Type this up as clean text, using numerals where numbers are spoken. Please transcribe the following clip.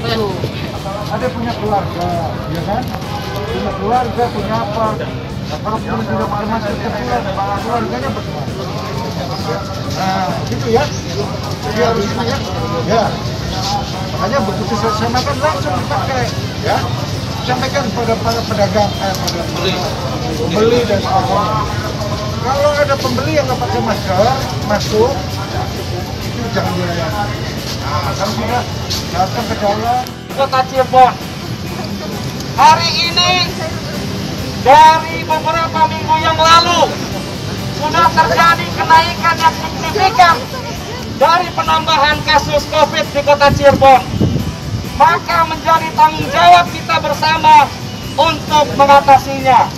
itu. Ada punya keluarga, ya kan? Punya keluarga, punya apa? Nah, kalau belum tidak pakai masker tertular, keluarganya bagaimana? Nah, gitu ya. Jadi harus ini ya. Ya. Makanya begitu selesai makan langsung dipakai, ya. Sampaikan pada para pedagang, pada pembeli dan sebagainya. Kalau ada pembeli yang nggak pakai masker masuk, itu jangan dilayani. Nah, kan sudah datang ke jalan. Kota Cirebon. Hari ini dari beberapa minggu yang lalu sudah terjadi kenaikan yang signifikan dari penambahan kasus COVID di Kota Cirebon. Maka menjadi tanggung jawab kita bersama untuk mengatasinya.